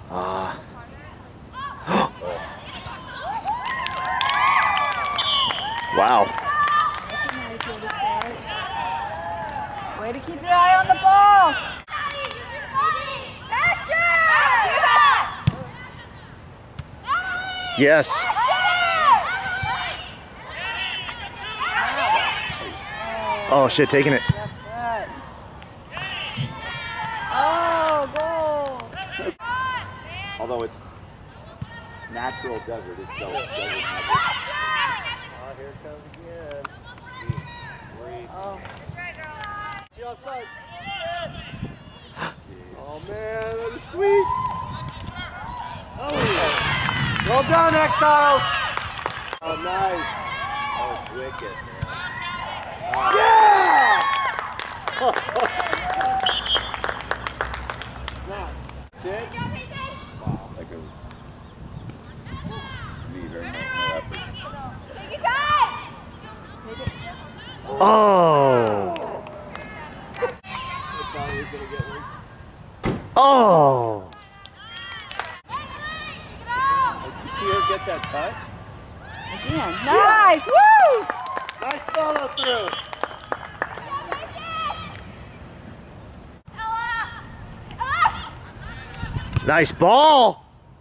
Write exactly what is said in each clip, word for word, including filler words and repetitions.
Ah. Wow. Way to keep your eye on the ball. Yes. Oh shit, taking it. Oh, goal. Although it's natural desert, it's so desert desert. Oh, here it comes again. Oh. See outside. Oh man, that is sweet. Oh, well done, Exiles. Oh, nice. Oh, it's wicked, man. Yeah! Now, sit. Wow, that goes. Me, very much no effort. Oh. That's how he's gonna get one. Oh. Did you see her get that touch? Again. Nice. Woo! Nice follow through. Nice ball.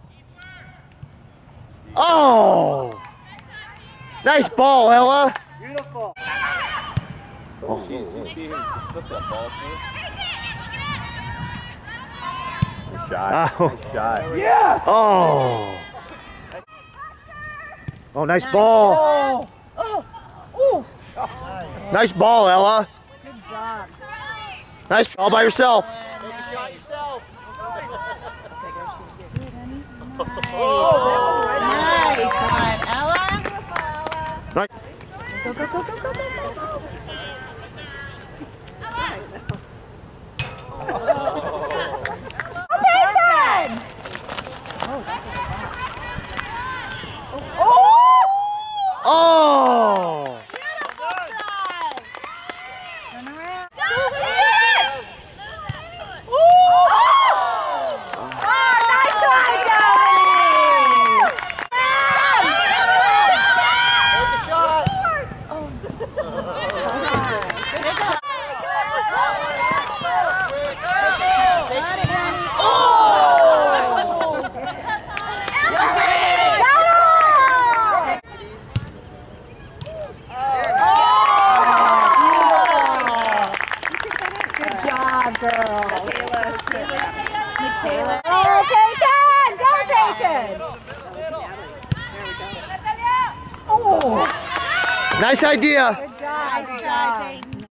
Oh. Nice ball, Ella. Beautiful. Oh, geez, you see him flip that ball through? Good shot. Oh. Good shot. Yes! Oh. Oh, nice ball. Oh. Oh. Nice ball, Ella. Good job. Nice all by yourself. Take a shot yourself. Oh, nice one, Ella. Nice. Go, go, go, go, go, go, go. Oh. Turn around. Girl. Michaela. Michaela. Oh, Peyton! Go, Peyton! Oh! Nice idea. Good job. Good job.